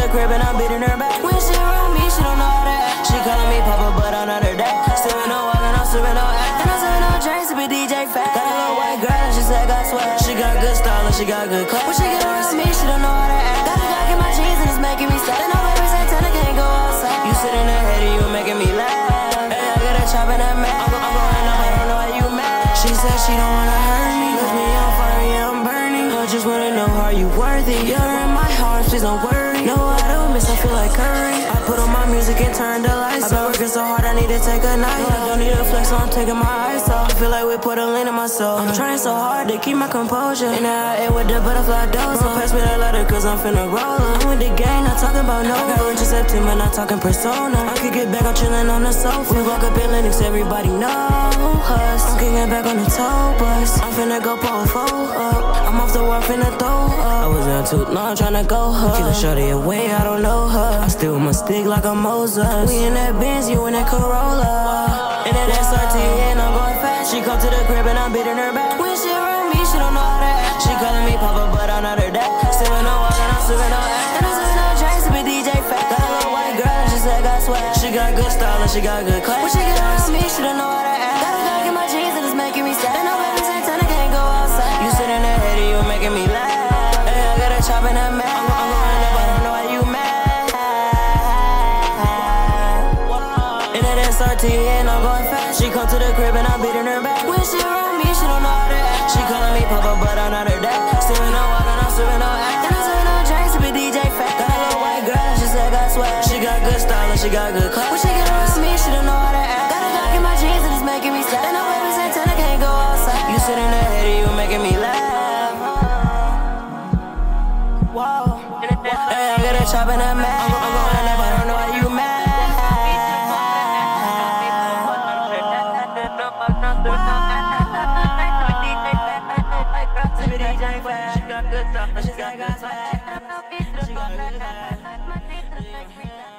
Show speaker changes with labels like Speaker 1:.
Speaker 1: the crib and I'm beating her back. When she around me, she don't know how to act. She calling me Papa, but I'm not her dad. Still no walk and I'm serving no act. And I'm serving no drinks to be DJ Fat. Got a little white girl and she said got swag. She got good style and she got good class. When she get around me, she don't know how to act. Got the Glock in my jeans and it's making me sad. And no baby Santana can't go outside. You sit in the head and you making me laugh. Hey, I got a chop in that man. I'm going up, I don't know why you mad. She said she don't wanna hurt me. Cause me on fire, yeah, I'm burning. I just wanna know, are you worthy? You're in my heart, please don't worry. No, I don't miss, I feel like Curry. I put on my music and turn the lights off. I've been working so hard, I need to take a night. I don't need a flex, so I'm taking my eyes off. I feel like we put a lean in my soul. I'm trying so hard to keep my composure. And I ate with the butterfly dose. So pass me that letter, cause I'm finna roll up. I'm with the gang, not talking about no. I got into September, not talking persona. I could get back, I'm chilling on the sofa. We walk up in Linux, everybody know us. I'm getting back on the tour bus. I'm finna go pull a foe up. I'm off the wall, finna throw up. I was down too long, tryna go her. Keep a shorty away, I don't know her. I still with my stick like a Moses. We in that Benz, you in that Corolla. And that SRT, and I'm going fast. She come to the crib and I'm beating her back. When she around me, she don't know how to act. She calling me Papa, but I'm not her dad. Still no walk and I'm serving no act. And I'm serving no drinks to be DJ Fat. Got a little white girl and she said got swag. She got good style and she got good class. When she get around me, she don't know how to act. Got a Glock in my jeans and it's making me sad. And no baby Santana can't go outside. You sit in the head and you making me laugh. Hey, I got a chop in that man. I'm going up, I don't know why you mad. In that SRT and I'm going fast. She come to the crib and I'm beating her back. When she around me, she don't know how to act. She calling me Papa, but I'm not her dad. Still no walk and I'm serving no act. And I'm serving no drinks to be DJ Fat. Got a little white girl and she said got swag. She got good style and she got good class. When she get around me, she don't know how to act. Got a Glock in my jeans and it's making me sad. And no baby Santana can't go outside. You sit in the head and you making me laugh. Whoa. Hey, I got a chop in that man. I'm going up, I don't know why you mad. She got good stuff, she got good swag. She got good swag.